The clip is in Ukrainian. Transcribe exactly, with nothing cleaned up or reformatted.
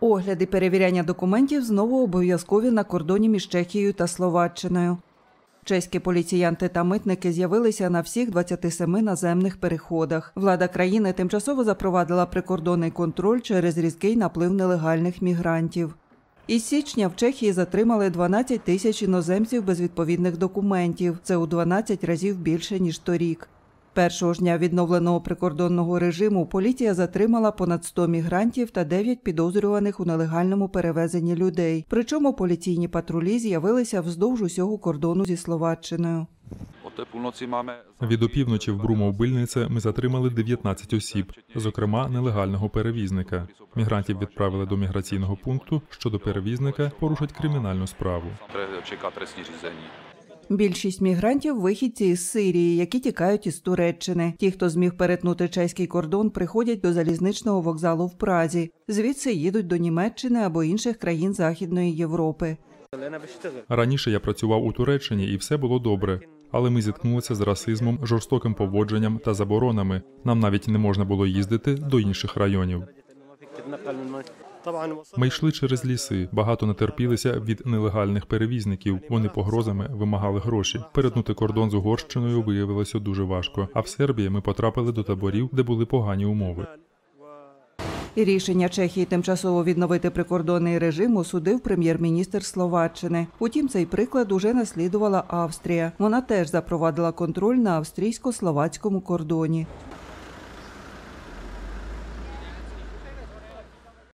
Огляди перевіряння документів знову обов'язкові на кордоні між Чехією та Словаччиною. Чеські поліціянти та митники з'явилися на всіх двадцяти семи наземних переходах. Влада країни тимчасово запровадила прикордонний контроль через різкий наплив нелегальних мігрантів. Із січня в Чехії затримали дванадцять тисяч іноземців без відповідних документів. Це у дванадцять разів більше, ніж торік. Першого ж дня відновленого прикордонного режиму поліція затримала понад сто мігрантів та дев'ять підозрюваних у нелегальному перевезенні людей. Причому поліційні патрулі з'явилися вздовж усього кордону зі Словаччиною. Від опівночі в Брумов-Бильнице ми затримали дев'ятнадцять осіб, зокрема нелегального перевізника. Мігрантів відправили до міграційного пункту, щодо перевізника порушать кримінальну справу. Більшість мігрантів – вихідці із Сирії, які тікають із Туреччини. Ті, хто зміг перетнути чеський кордон, приходять до залізничного вокзалу в Празі. Звідси їдуть до Німеччини або інших країн Західної Європи. Раніше я працював у Туреччині і все було добре. Але ми зіткнулися з расизмом, жорстоким поводженням та заборонами. Нам навіть не можна було їздити до інших районів. Ми йшли через ліси, багато натерпілися від нелегальних перевізників. Вони погрозами вимагали гроші. Перетнути кордон з Угорщиною виявилося дуже важко. А в Сербії ми потрапили до таборів, де були погані умови. Рішення Чехії тимчасово відновити прикордонний режим осудив прем'єр-міністр Словаччини. Утім, цей приклад уже наслідувала Австрія. Вона теж запровадила контроль на австрійсько-словацькому кордоні.